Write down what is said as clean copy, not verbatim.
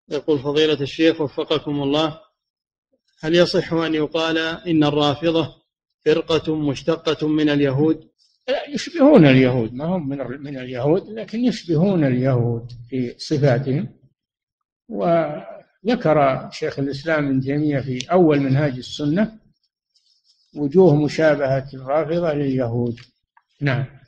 يقول فضيلة الشيخ وفقكم الله، هل يصح أن يقال إن الرافضة فرقة مشتقة من اليهود؟ لا، يشبهون اليهود، ما هم من اليهود، لكن يشبهون اليهود في صفاتهم. وذكر شيخ الإسلام ابن تيمية في أول منهاج السنة وجوه مشابهة الرافضة لليهود. نعم.